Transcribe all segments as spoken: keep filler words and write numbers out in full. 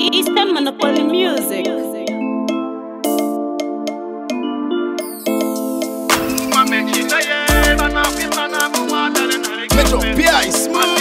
Eastern Monopoly Music. Metro P I smooth.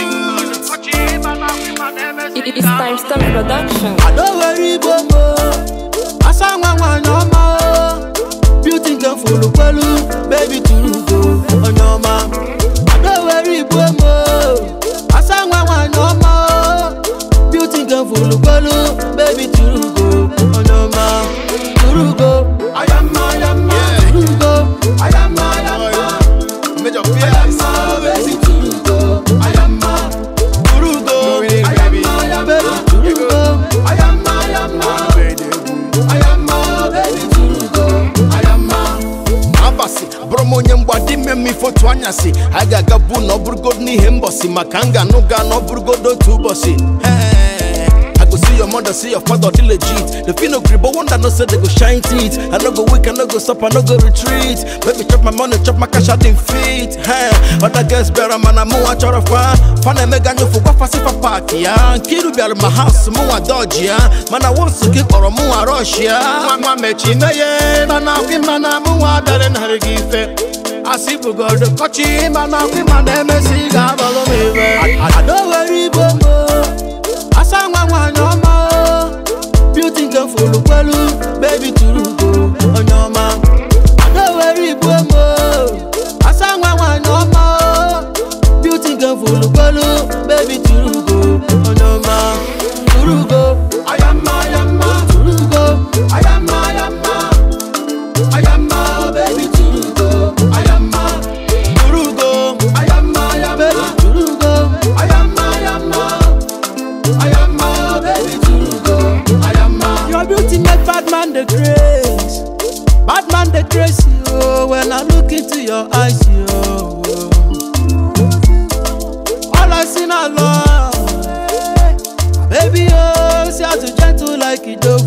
It's Time Stamp Production. I don't worry, Bomo. I sang one no more. Beauty can follow, baby, to go on your man. I don't worry, Bomo. I sang one no more. Beauty can follow, baby, to go on your man. To go. I am my, I am my. To go. I am my, I am my. Metro P I smooth. Baby, to go. I am my. To go. I am my, baby, to go. I am my, I am my. I am my, baby, to go. I am my. Abasi, bromo nyemba di memi foto anyasi. Aga gabu no burgo ni hembosi. Makanga no ga no burgo do tubosi. Hey, I go see your mother, see your father, they legit. The fino gribo wonder no say they go shine teeth. I no go weak, I no go stop, I no go retreat. Baby chop my money, chop my cash out in feet. Hey, other girls better man, I'm more chora fan. Fan and mega no for what fast for party. Yeah, kill be my house, more dodgy. Yeah, man I want to keep or more rush. Yeah, mama me china yeah, man I give man I more better than her give. I see we go the coachy, man I give man them a cigar, follow me. I don't worry, Bomo. I sang one no more. Beauty can follow, baby, to go on your man. I don't worry, Bomo. I sang one no more. Beauty can follow, baby, to go on your man. To go. I am my, I am my. To go. I am my, I am my. I am my, baby, to go. I am my. To go. I am my, I am my. To go. I am my, I am my. I am my, baby, to go. I am my. Your beauty make bad man the grace. Bad man the grace, yo. When I look into your eyes, yo. All I see now love. Baby, oh, see how to gentle like a dove.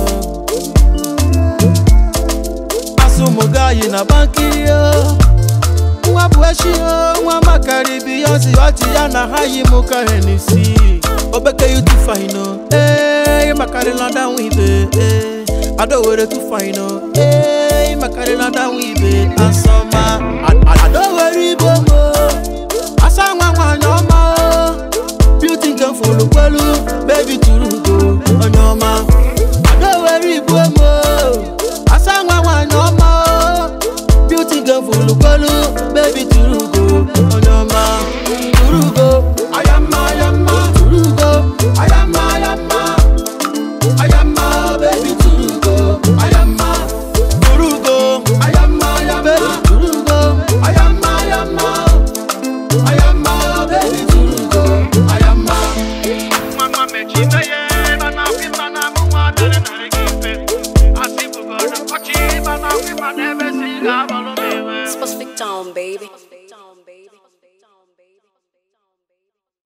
Asumoga in a banky, yo. Mwa bweshi, yo. Mwa makari Beyonce, wati yana hayi muka Hennessy. Obeke you too fine, oh. Hey, makari London with it. Hey, I don't worry too fine, oh. Hey, makari London with it. And summer, I, I, I don't worry, Bomo. I sang one no more. Beauty can follow, baby, to go on your man. I don't worry, Bomo. I sang one no more. Beauty can follow, baby, to go on your man. To go. I am my, I am my. To go. I am my, I am my. I am my, baby, to go. I am my. To go. I am my, I am my. To go. I am my, I am my. I am my, baby, to go. I am my. Mama me china yeah, but now we man am more than I give it. I see we go the coachy, but now we man never see God follow me. Specific town, baby.